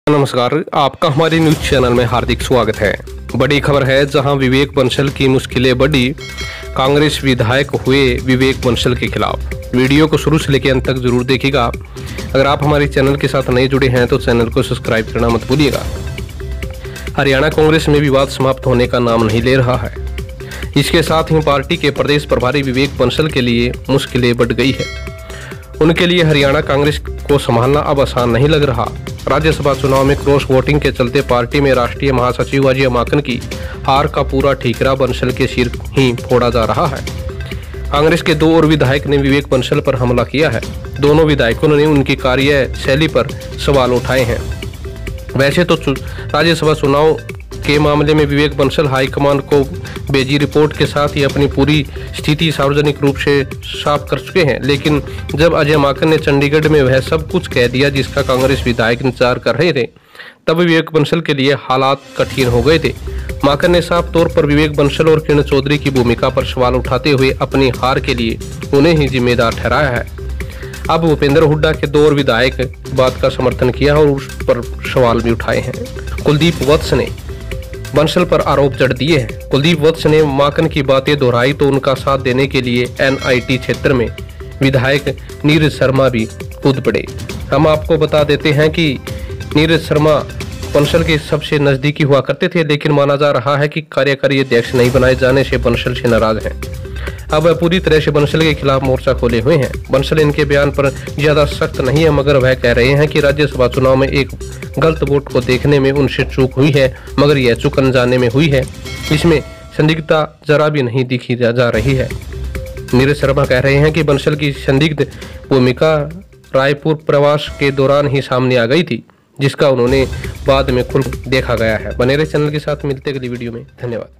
नमस्कार, आपका हमारे न्यूज चैनल में हार्दिक स्वागत है। बड़ी खबर है, जहां विवेक बंसल की मुश्किलें बढ़ी, कांग्रेस विधायक हुए विवेक बंसल के खिलाफ। वीडियो को शुरू से लेकर अंत तक जरूर देखिएगा। अगर आप हमारे चैनल के साथ नए जुड़े हैं तो चैनल को सब्सक्राइब करना मत भूलिएगा। हरियाणा कांग्रेस में विवाद समाप्त होने का नाम नहीं ले रहा है। इसके साथ ही पार्टी के प्रदेश प्रभारी विवेक बंसल के लिए मुश्किलें बढ़ गई है। उनके लिए हरियाणा कांग्रेस को संभालना अब आसान नहीं लग रहा। राज्यसभा चुनाव में क्रॉस वोटिंग के चलते पार्टी में राष्ट्रीय महासचिव अजय माकन की हार का पूरा ठीकरा बंसल के सिर ही फोड़ा जा रहा है। कांग्रेस के दो और विधायक ने विवेक बंसल पर हमला किया है। दोनों विधायकों ने उनकी कार्यशैली पर सवाल उठाए हैं। वैसे तो राज्यसभा चुनाव के मामले में विवेक बंसल हाईकमान को भेजी रिपोर्ट के साथ ही अपनी पूरी स्थिति सार्वजनिक रूप से साफ कर चुके हैं, लेकिन जब अजय माकन ने चंडीगढ़ में वह सब कुछ कह दिया जिसका कांग्रेस विधायक इंतजार कर रहे थे, तब विवेक बंसल के लिए हालात कठिन हो गए थे। माकन ने साफ तौर पर विवेक बंसल और किरण चौधरी की भूमिका पर सवाल उठाते हुए अपनी हार के लिए उन्हें ही जिम्मेदार ठहराया है। अब भूपेंद्र हुड्डा के दो और विधायक बात का समर्थन किया और उस पर सवाल भी उठाए हैं। कुलदीप वत्स ने बंसल पर आरोप जड़ दिए हैं। कुलदीप वत्स ने माकन की बातें दोहराई तो उनका साथ देने के लिए NIT क्षेत्र में विधायक नीरज शर्मा भी कूद पड़े। हम आपको बता देते हैं कि नीरज शर्मा बंसल के सबसे नजदीकी हुआ करते थे, लेकिन माना जा रहा है कि कार्यकारी अध्यक्ष नहीं बनाए जाने से बंसल से नाराज हैं। अब वह पूरी तरह से बंसल के खिलाफ मोर्चा खोले हुए हैं। बंसल इनके बयान पर ज्यादा सख्त नहीं है, मगर वह कह रहे हैं कि राज्यसभा चुनाव में एक गलत वोट को देखने में उनसे चूक हुई है, मगर यह चूक अनजाने में हुई है। इसमें संदिग्धता जरा भी नहीं दिखी जा रही है। नीरज शर्मा कह रहे हैं कि बंसल की संदिग्ध भूमिका रायपुर प्रवास के दौरान ही सामने आ गई थी, जिसका उन्होंने बाद में खुद देखा गया है। बने रहे चैनल के साथ, मिलते अगली वीडियो में। धन्यवाद।